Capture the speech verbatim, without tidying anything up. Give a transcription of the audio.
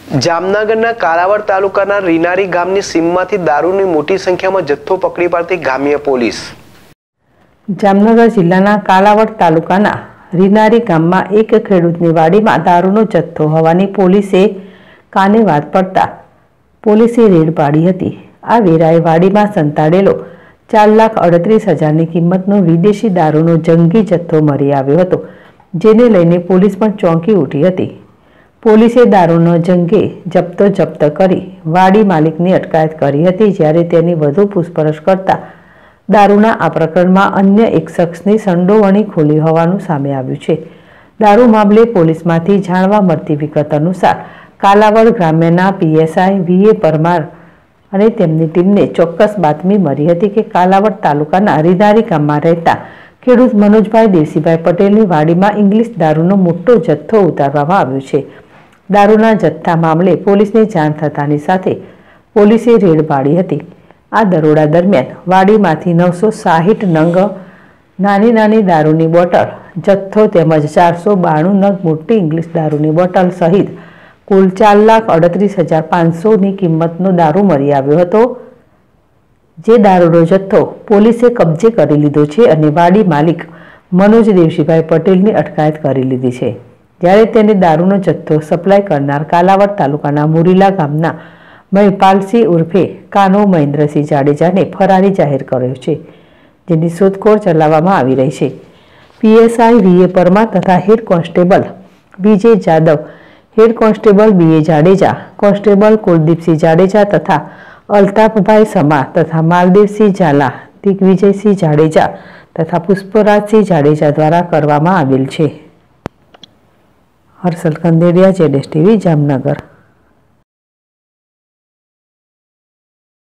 જામનગરના કાલાવડ તાલુકાના રીનારી ગામની સીમમાંથી દારૂની મોટી સંખ્યામાં જથ્થો પકડી પાડતી ગ્રામ્ય પોલીસ। જામનગર જિલ્લાના કાલાવડ તાલુકાના રીનારી ગામમાં એક ખેડૂતની વાડીમાં દારૂનો જથ્થો હોવાની પોલીસે કાને વાત પડતા પોલીસે રેડ પાડી હતી। આ વેરાએ વાડીમાં સંતાડેલો ચાર લાખ અડત્રીસ હજારની કિંમતનો વિદેશી દારૂનો જંગી જથ્થો મળી આવ્યો હતો, જેને લઈને પોલીસ પણ ચોંકી ઉઠી હતી। પોલીસે દારૂનો જંગે જપ્તો જપ્ત કરી વાડી માલિકની અટકાયત કરી હતી, જ્યારે તેની વધુ પૂછપરછ કરતા દારૂના આ પ્રકરણમાં અન્ય એક શખ્સની સંડોવણી ખુલી હોવાનું સામે આવ્યું છે। દારૂ મામલે પોલીસમાંથી જાણવા મળતી વિગત અનુસાર કાલાવડ ગ્રામ્યના પીએસઆઈ વીએ પરમાર અને તેમની ટીમને ચોક્કસ બાતમી મળી હતી કે કાલાવડ તાલુકાના રીનારી ગામમાં રહેતા ખેડૂત મનોજભાઈ દેવસીભાઈ પટેલની વાડીમાં ઇંગ્લિશ દારૂનો મોટો જથ્થો ઉતારવામાં આવ્યો છે। દારૂના જથ્થા મામલે પોલીસને જાણ થતાની સાથે પોલીસે રેડ પાડી હતી। આ દરોડા દરમિયાન વાડીમાંથી નવસો સાહીઠ નંગ નાની નાની દારૂની બોટલ જથ્થો તેમજ ચારસો બાણું નંગ મોટી ઇંગ્લિશ દારૂની બોટલ સહિત કુલ ચાર લાખ અડત્રીસ હજાર પાંચસોની કિંમતનો દારૂ મળી આવ્યો હતો, જે દારૂનો જથ્થો પોલીસે કબજે કરી લીધો છે અને વાડી માલિક મનોજ દેવસીભાઈ પટેલની અટકાયત કરી લીધી છે, જ્યારે તેને દારૂનો જથ્થો સપ્લાય કરનાર કાલાવડ તાલુકાના મુરીલા ગામના મહિપાલસિંહ ઉર્ફે કાનો મહેન્દ્રસિંહ જાડેજાને ફરારી જાહેર કર્યો છે, જેની શોધખોળ ચલાવવામાં આવી રહી છે। પીએસઆઈ વીએ પરમાર તથા head constable Vijay Jadav, head constable B A Jadeja, constable Kuldeepsinh Jadeja તથા અલ્તાફભાઈ સમા તથા માલદેવસિંહ ઝાલા, દિગ્વિજયસિંહ જાડેજા તથા પુષ્પરાજસિંહ જાડેજા દ્વારા કરવામાં આવેલ છે। હર્ષલ કંદેડિયા, જેડેશ ટીવી, જામનગર।